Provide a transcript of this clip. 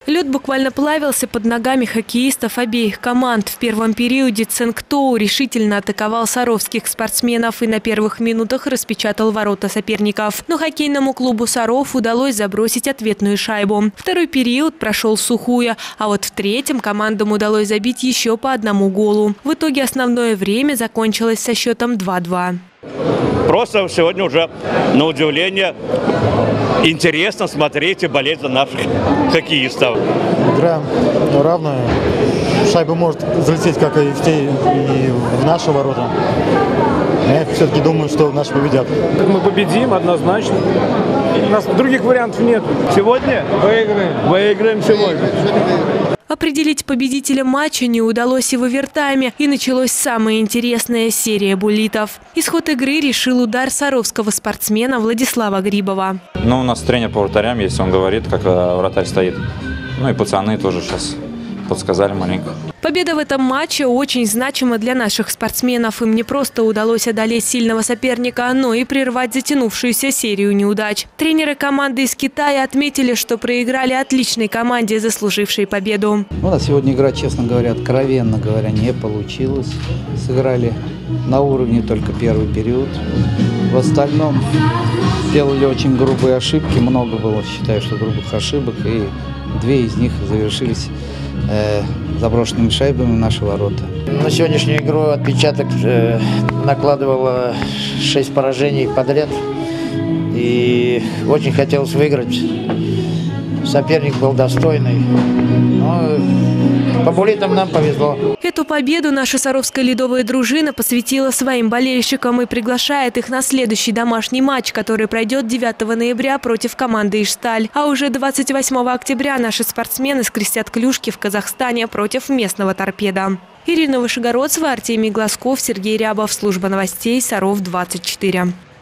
Лед буквально плавился под ногами хоккеистов обеих команд. В первом периоде Цинктоу решительно атаковал саровских спортсменов и на первых минутах распечатал ворота соперников. Но хоккейному клубу «Саров» удалось забросить ответную шайбу. Второй период прошел в сухую, а вот в третьем командам удалось забить еще по одному голу. В итоге основное время закончилось со счетом 2-2. Просто сегодня уже, на удивление, интересно смотреть и болеть за наших хоккеистов. Игра равная. Шайба может залететь как и в наши ворота. Я все-таки думаю, что наши победят. Мы победим однозначно. У нас других вариантов нет. Сегодня выиграем. Выиграем сегодня. Определить победителя матча не удалось и в овертайме, и началась самая интересная серия буллитов. Исход игры решил удар саровского спортсмена Владислава Грибова. Ну, у нас тренер по вратарям есть, он говорит, как вратарь стоит. Ну и пацаны тоже сейчас подсказали маленько. Победа в этом матче очень значима для наших спортсменов. Им не просто удалось одолеть сильного соперника, но и прервать затянувшуюся серию неудач. Тренеры команды из Китая отметили, что проиграли отличной команде, заслужившей победу. У нас сегодня игра, честно говоря, откровенно говоря, не получилась. Сыграли на уровне только первый период. В остальном сделали очень грубые ошибки. Много было, считаю, что грубых ошибок. И две из них завершились заброшенными шайбами в наши ворота. На сегодняшнюю игру отпечаток накладывало 6 поражений подряд. И очень хотелось выиграть. Соперник был достойный. Но по буллитам нам повезло. Эту победу наша саровская ледовая дружина посвятила своим болельщикам и приглашает их на следующий домашний матч, который пройдет 9 ноября против команды «Ижсталь». А уже 28 октября наши спортсмены скрестят клюшки в Казахстане против местного «Торпедо». Ирина Вышегородцева, Артемий Глазков, Сергей Рябов. Служба новостей Саров 24.